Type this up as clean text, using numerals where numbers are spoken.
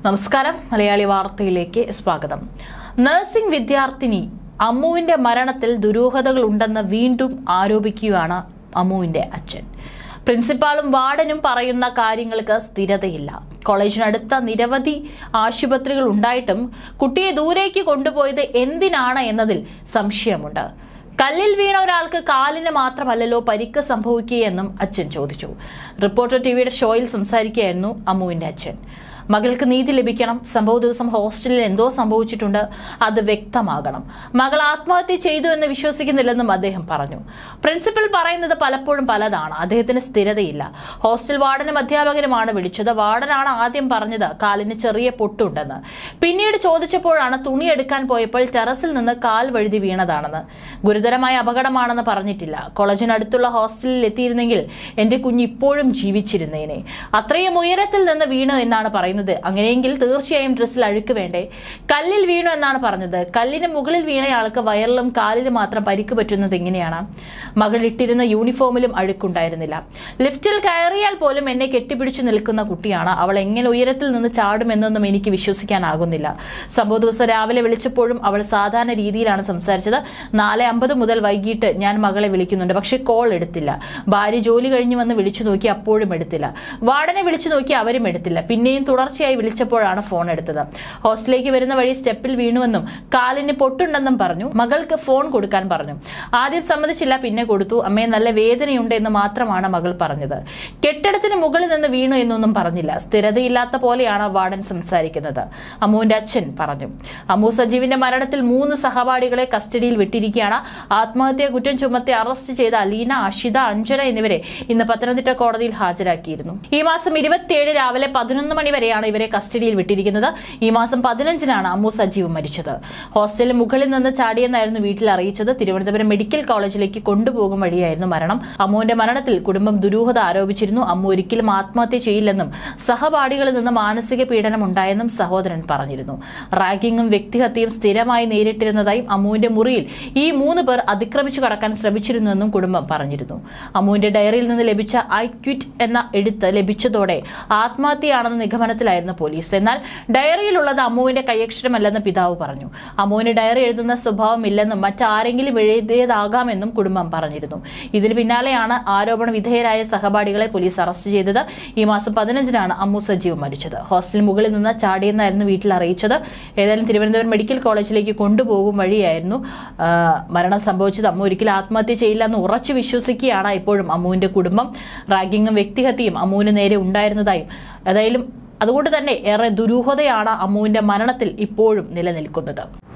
നമസ്കാരം മലയാളി വാർത്തയിലേക്ക് സ്വാഗതം. നഴ്സിംഗ് വിദ്യാർത്ഥിനി അമ്മുവിന്റെ മരണത്തിൽ ദുരൂഹതകൾ ഉണ്ടെന്ന് വീണ്ടും ആരോപിക്കുകയാണ് അമ്മുവിന്റെ അച്ഛൻ. പ്രിൻസിപ്പാളും വാർഡനും പറയുന്ന കാര്യങ്ങൾക്ക് സ്ഥിരതയില്ല. കോളേജിനടുത്ത നിരവധി ആശുപത്രികൾ ഉണ്ടായിട്ടും കുട്ടിയെ ദൂരേക്ക് കൊണ്ടുപോയത് എന്തിനാണ് എന്നതിൽ സംശയമുണ്ട്. കല്ലിൽ വീണ ഒരാൾക്ക് കാലിന് മാത്രമല്ലല്ലോ പരിക്ക് സംഭവിക്കുകയെന്നും അച്ഛൻ ചോദിച്ചു. റിപ്പോർട്ടർ ടിവിയുടെ ഷോയിൽ സംസാരിക്കുകയായിരുന്നു അമ്മുവിന്റെ അച്ഛൻ. മകൾക്ക് നീതി ലഭിക്കണം. സംഭവ ദിവസം ഹോസ്റ്റലിൽ എന്തോ സംഭവിച്ചിട്ടുണ്ട്, അത് വ്യക്തമാകണം. മകൾ ആത്മഹത്യ ചെയ്തു എന്ന് വിശ്വസിക്കുന്നില്ലെന്നും അദ്ദേഹം പറഞ്ഞു. പ്രിൻസിപ്പൽ പറയുന്നത് പലപ്പോഴും പലതാണ്. അദ്ദേഹത്തിന് സ്ഥിരതയില്ല. ഹോസ്റ്റൽ വാർഡനും അധ്യാപകരുമാണ് വിളിച്ചത്. വാർഡനാണ് ആദ്യം പറഞ്ഞത് കാലിന് ചെറിയ പൊട്ടുണ്ടെന്ന്. പിന്നീട് ചോദിച്ചപ്പോഴാണ് തുണി എടുക്കാൻ പോയപ്പോൾ ടെറസിൽ നിന്ന് കാൽ വഴുതി വീണതാണെന്ന്. ഗുരുതരമായ അപകടമാണെന്ന് പറഞ്ഞിട്ടില്ല. കോളേജിനടുത്തുള്ള ഹോസ്റ്റലിൽ എത്തിയിരുന്നെങ്കിൽ എന്റെ കുഞ്ഞ് ഇപ്പോഴും ജീവിച്ചിരുന്നേനെ. അത്രയും ഉയരത്തിൽ നിന്ന് വീണു എന്നാണ് പറയുന്നത്. അങ്ങനെയെങ്കിൽ തീർച്ചയായും ഡ്രസ്സിൽ അഴുക്ക് വേണ്ടേ? കല്ലിൽ വീണു എന്നാണ് പറഞ്ഞത്. കല്ലിന് മുകളിൽ വീണയാൾക്ക് വയറിലും കാലിന് മാത്രം പരിക്ക് പറ്റുന്നത് എങ്ങനെയാണ്? മകൾ ഇട്ടിരുന്ന യൂണിഫോമിലും അഴുക്കുണ്ടായിരുന്നില്ല. ലിഫ്റ്റിൽ കയറിയാൽ പോലും എന്നെ കെട്ടിപ്പിടിച്ചു നിൽക്കുന്ന കുട്ടിയാണ്. അവൾ എങ്ങനെ ഉയരത്തിൽ നിന്ന് ചാടുമെന്നൊന്നും എനിക്ക് വിശ്വസിക്കാനാകുന്നില്ല. സംഭവ ദിവസം രാവിലെ വിളിച്ചപ്പോഴും അവൾ സാധാരണ രീതിയിലാണ് സംസാരിച്ചത്. 4:50 മുതൽ വൈകിട്ട് ഞാൻ മകളെ വിളിക്കുന്നുണ്ട്, പക്ഷെ കോൾ എടുത്തില്ല. ഭാര്യ ജോലി കഴിഞ്ഞു വന്ന് വിളിച്ചു നോക്കി, അപ്പോഴും എടുത്തില്ല. വാർഡനെ വിളിച്ചു നോക്കി, അവരും എടുത്തില്ല. പിന്നെയും തുടർച്ചയായി വിളിച്ചപ്പോഴാണ് ഫോൺ എടുത്തത്. ഹോസ്റ്റലിലേക്ക് വരുന്ന വഴി സ്റ്റെപ്പിൽ വീണുവെന്നും കാലിന് പൊട്ടുണ്ടെന്നും പറഞ്ഞു. മകൾക്ക് ഫോൺ കൊടുക്കാൻ പറഞ്ഞു. ആദ്യം സമ്മതിച്ചില്ല, പിന്നെ കൊടുത്തു. അമ്മയെ നല്ല വേദനയുണ്ട് എന്ന് മാത്രമാണ് മകൾ പറഞ്ഞത്. കെട്ടിടത്തിന് മുകളിൽ നിന്ന് വീണു എന്നൊന്നും പറഞ്ഞില്ല. സ്ഥിരതയില്ലാത്ത പോലെയാണ് വാർഡൻ സംസാരിക്കുന്നത്, അമ്മുവിന്റെ അച്ഛൻ പറഞ്ഞു. അമ്മു സജീവിന്റെ മരണത്തിൽ 3 സഹപാഠികളെ കസ്റ്റഡിയിൽ വിട്ടിരിക്കുകയാണ്. ആത്മഹത്യാ കുറ്റം ചുമത്തി അറസ്റ്റ് ചെയ്ത അലീന, അഷിത, അഞ്ജന എന്നിവരെ ഇന്ന് പത്തനംതിട്ട കോടതിയിൽ ഹാജരാക്കിയിരുന്നു. ഈ മാസം 27 രാവിലെ 11 മണി വരെയാണ് ഇവരെ കസ്റ്റഡിയിൽ വിട്ടിരിക്കുന്നത്. ഈ മാസം 15-നാണ് അമ്മു സജീവ് മരിച്ചത്. ഹോസ്റ്റലിന് മുകളിൽ നിന്ന് ചാടിയെന്നായിരുന്നു വീട്ടിൽ അറിയിച്ചത്. തിരുവനന്തപുരം മെഡിക്കൽ കോളേജിലേക്ക് കൊണ്ടുപോകും വഴിയായിരുന്നു മരണം. അമ്മുവിന്റെ മരണത്തിൽ കുടുംബം ദുരൂഹത ആരോപിച്ചിരുന്നു. അമ്മു ഒരിക്കലും ആത്മഹത്യ ചെയ്യില്ലെന്നും സഹപാഠികളിൽ നിന്ന് മാനസിക പീഡനം ഉണ്ടായെന്നും സഹോദരൻ പറഞ്ഞിരുന്നു. റാഗിങ്ങും വ്യക്തിഹത്യയും സ്ഥിരമായി നേരിട്ടിരുന്നതായും അമ്മുവിന്റെ മുറിയിൽ ഈ 3 പേർ അതിക്രമിച്ചു കടക്കാൻ ശ്രമിച്ചിരുന്നുവെന്നും കുടുംബം പറഞ്ഞിരുന്നു. അമ്മുവിന്റെ ഡയറിയിൽ നിന്ന് ലഭിച്ച ഐ ക്വിറ്റ് എന്ന എഴുത്ത് ലഭിച്ചതോടെ ആത്മഹത്യയാണെന്ന നിഗമനത്തിലായിരുന്നു പോലീസ്. എന്നാൽ ഡയറിയിലുള്ളത് അമ്മുവിന്റെ കൈയക്ഷരമല്ലെന്ന് പിതാവ് പറഞ്ഞു. അമ്മുവിന് ഡയറി എഴുതുന്ന സ്വഭാവമില്ലെന്നും മറ്റാരെങ്കിലും എഴുതിയതാകാമെന്നും കുടുംബം പറഞ്ഞിരുന്നു. ഇതിന് പിന്നാലെയാണ് ആരോപണ വിധേയരായ സഹപാഠികളെ പോലീസ് അറസ്റ്റ് ചെയ്തത്. ഈ മാസം 15-നാണ് അമ്മു സജീവ് മരിച്ചത്. ഹോസ്റ്റലിന് മുകളിൽ നിന്ന് ചാടിയെന്നായിരുന്നു വീട്ടിൽ അറിയിച്ചത്. ഏതായാലും തിരുവനന്തപുരം മെഡിക്കൽ കോളേജിലേക്ക് കൊണ്ടുപോകും വഴിയായിരുന്നു മരണം സംഭവിച്ചത്. അമ്മു ഒരിക്കലും ആത്മഹത്യ ചെയ്യില്ല എന്ന് ഉറച്ചു വിശ്വസിക്കുകയാണ് ഇപ്പോഴും അമ്മുവിന്റെ കുടുംബം. റാഗിങ്ങും വ്യക്തിഹത്യയും അമ്മുവിന് നേരെ ഉണ്ടായിരുന്നതായും ഏതായാലും അതുകൊണ്ട് തന്നെ ഏറെ ദുരൂഹതയാണ് അമ്മുവിന്റെ മരണത്തിൽ ഇപ്പോഴും നിലനിൽക്കുന്നത്.